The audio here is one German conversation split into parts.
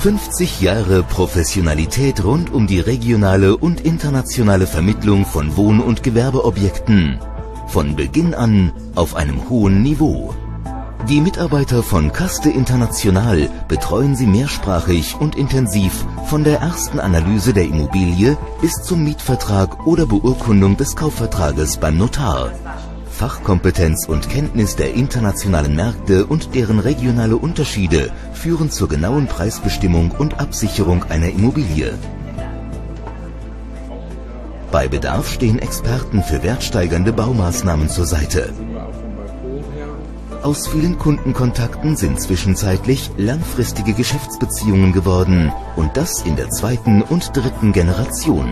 50 Jahre Professionalität rund um die regionale und internationale Vermittlung von Wohn- und Gewerbeobjekten. Von Beginn an auf einem hohen Niveau. Die Mitarbeiter von Caste International betreuen Sie mehrsprachig und intensiv von der ersten Analyse der Immobilie bis zum Mietvertrag oder Beurkundung des Kaufvertrages beim Notar. Fachkompetenz und Kenntnis der internationalen Märkte und deren regionale Unterschiede führen zur genauen Preisbestimmung und Absicherung einer Immobilie. Bei Bedarf stehen Experten für wertsteigernde Baumaßnahmen zur Seite. Aus vielen Kundenkontakten sind zwischenzeitlich langfristige Geschäftsbeziehungen geworden und das in der zweiten und dritten Generation.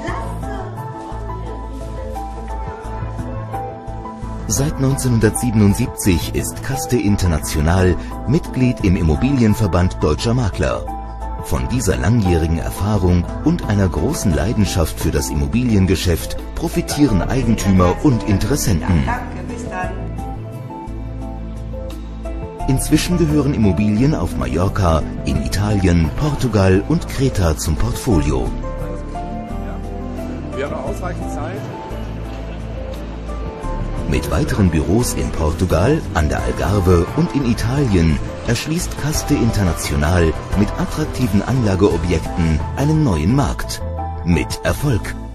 Seit 1977 ist Caste International Mitglied im Immobilienverband Deutscher Makler. Von dieser langjährigen Erfahrung und einer großen Leidenschaft für das Immobiliengeschäft profitieren Eigentümer und Interessenten. Inzwischen gehören Immobilien auf Mallorca, in Italien, Portugal und Kreta zum Portfolio. Wäre ausreichend Zeit. Mit weiteren Büros in Portugal, an der Algarve und in Italien erschließt Caste International mit attraktiven Anlageobjekten einen neuen Markt. Mit Erfolg.